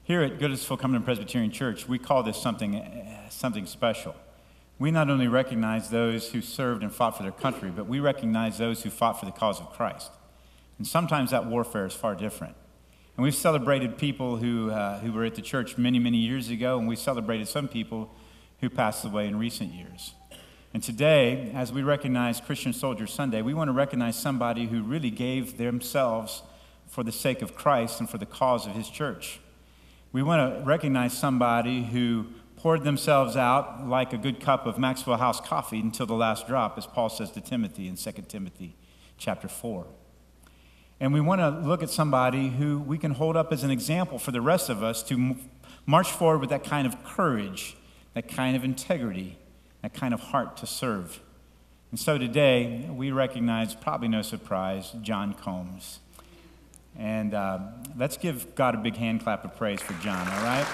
Here at Goodlettsville Presbyterian Church, we call this something special. We not only recognize those who served and fought for their country, but we recognize those who fought for the cause of Christ. And sometimes that warfare is far different. And we've celebrated people who were at the church many, many years ago, and we celebrated some people who passed away in recent years. And today, as we recognize Christian Soldier Sunday, we want to recognize somebody who really gave themselves for the sake of Christ and for the cause of his church. We want to recognize somebody who poured themselves out like a good cup of Maxwell House coffee until the last drop, as Paul says to Timothy in 2 Timothy chapter 4. And we want to look at somebody who we can hold up as an example for the rest of us to march forward with that kind of courage, that kind of integrity, that kind of heart to serve. And so today, we recognize, probably no surprise, John Coombs. And let's give God a big hand clap of praise for John, all right?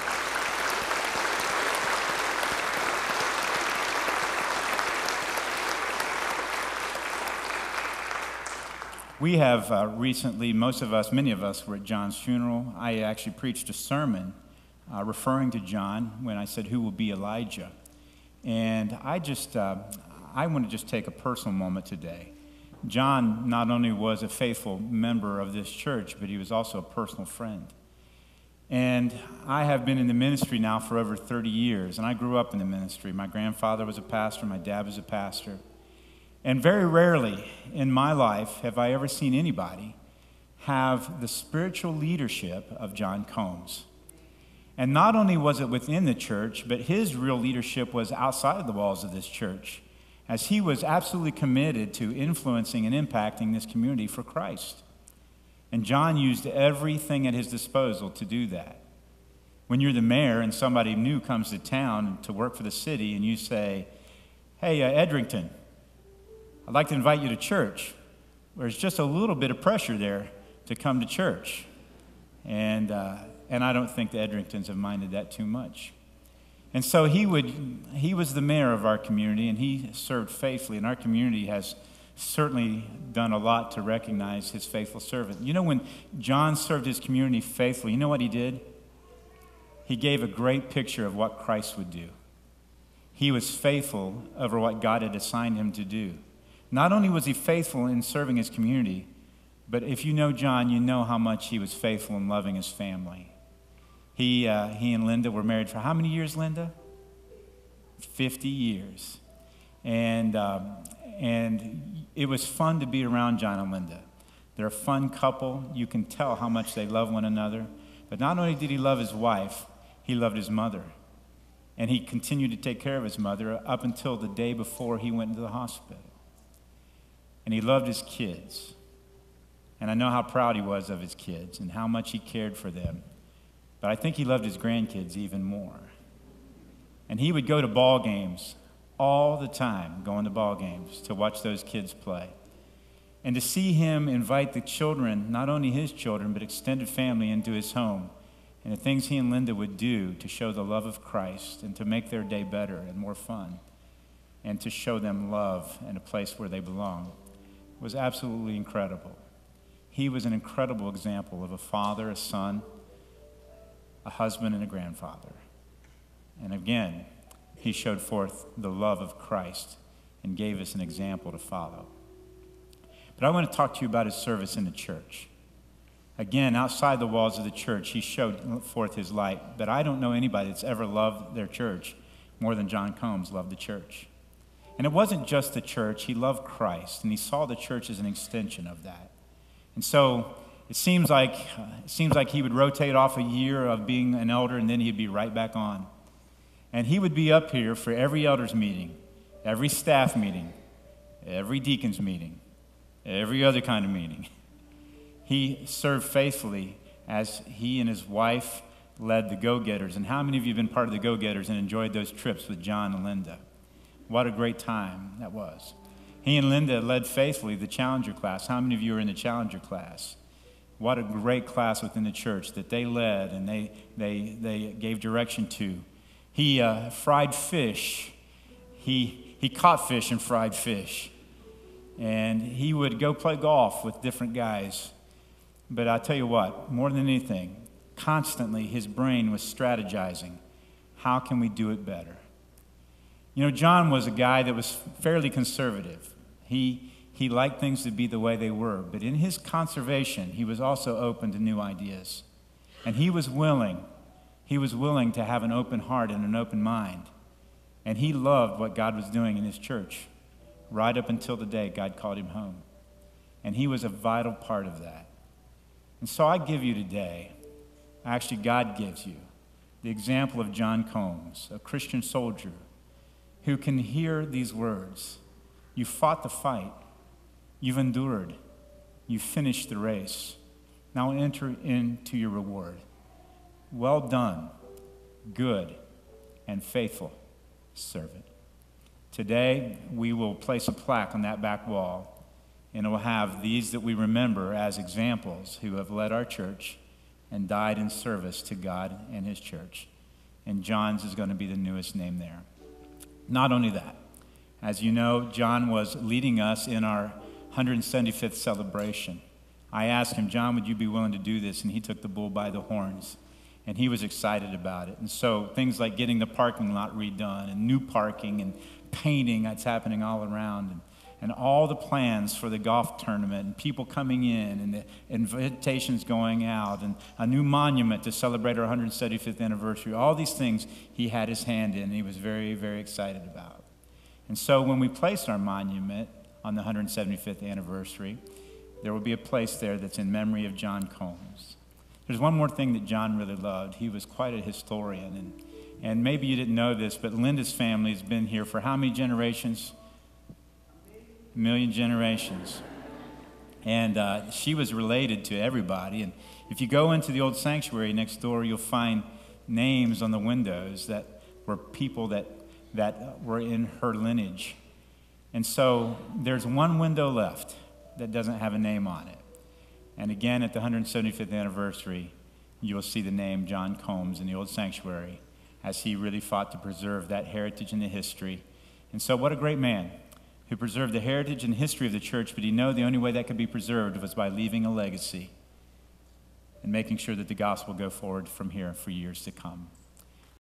We have recently, many of us were at John's funeral. I actually preached a sermon referring to John when I said, "Who will be Elijah?" And I want to just take a personal moment today. John not only was a faithful member of this church, but he was also a personal friend. And I have been in the ministry now for over 30 years, and I grew up in the ministry. My grandfather was a pastor, my dad was a pastor. And very rarely in my life have I ever seen anybody have the spiritual leadership of John Coombs. And not only was it within the church, but his real leadership was outside of the walls of this church, as he was absolutely committed to influencing and impacting this community for Christ. And John used everything at his disposal to do that. When you're the mayor and somebody new comes to town to work for the city and you say, "Hey, Edrington, I'd like to invite you to church," there's just a little bit of pressure there to come to church. And I don't think the Edringtons have minded that too much. And so he was the mayor of our community, and he served faithfully, and our community has certainly done a lot to recognize his faithful servant. You know, when John served his community faithfully, you know what he did? He gave a great picture of what Christ would do. He was faithful over what God had assigned him to do. Not only was he faithful in serving his community, but if you know John, you know how much he was faithful in loving his family. He and Linda were married for how many years, Linda? 50 years. And it was fun to be around John and Linda. They're a fun couple. You can tell how much they love one another. But not only did he love his wife, he loved his mother. And he continued to take care of his mother up until the day before he went into the hospital. And he loved his kids. And I know how proud he was of his kids and how much he cared for them. But I think he loved his grandkids even more. And he would go to ball games all the time, going to ball games to watch those kids play. And to see him invite the children, not only his children, but extended family into his home, and the things he and Linda would do to show the love of Christ and to make their day better and more fun and to show them love and a place where they belong was absolutely incredible. He was an incredible example of a father, a son, a husband, and a grandfather. And again, he showed forth the love of Christ and gave us an example to follow. But I want to talk to you about his service in the church. Again, outside the walls of the church, he showed forth his light. But I don't know anybody that's ever loved their church more than John Coombs loved the church. And it wasn't just the church. He loved Christ, and he saw the church as an extension of that. And so it seems like he would rotate off a year of being an elder, and then he'd be right back on. And he would be up here for every elders meeting, every staff meeting, every deacons meeting, every other kind of meeting. He served faithfully as he and his wife led the Go-Getters. And how many of you have been part of the Go-Getters and enjoyed those trips with John and Linda? What a great time that was. He and Linda led faithfully the Challenger class. How many of you are in the Challenger class? What a great class within the church that they led and they gave direction to. He fried fish. He caught fish and fried fish. And he would go play golf with different guys. But I tell you what, more than anything, Constantly, his brain was strategizing. How can we do it better? You know, John was a guy that was fairly conservative. He liked things to be the way they were, but in his conservation, he was also open to new ideas. And he was willing to have an open heart and an open mind. And he loved what God was doing in his church, right up until the day God called him home. And he was a vital part of that. And so I give you today, actually God gives you, the example of John Coombs, a Christian soldier who can hear these words. You fought the fight. You've endured. You've finished the race. Now enter into your reward. Well done, good and faithful servant. Today, we will place a plaque on that back wall, and it will have these that we remember as examples who have led our church and died in service to God and his church. And John's is going to be the newest name there. Not only that, as you know, John was leading us in our 175th celebration. I asked him, John, would you be willing to do this? And he took the bull by the horns, and he was excited about it. And so things like getting the parking lot redone and new parking and painting that's happening all around, and all the plans for the golf tournament and people coming in and the invitations going out and a new monument to celebrate our 175th anniversary, all these things he had his hand in and he was very, very excited about. And so when we place our monument on the 175th anniversary, there will be a place there that's in memory of John Coombs. There's one more thing that John really loved. He was quite a historian, and maybe you didn't know this, but Linda's family has been here for how many generations? A million generations. And she was related to everybody. And if you go into the old sanctuary next door, you'll find names on the windows that were people that were in her lineage. And so there's one window left that doesn't have a name on it. And again, at the 175th anniversary, you'll see the name John Coombs in the old sanctuary as he really fought to preserve that heritage and the history. And so what a great man who preserved the heritage and history of the church, but he knew the only way that could be preserved was by leaving a legacy and making sure that the gospel go forward from here for years to come.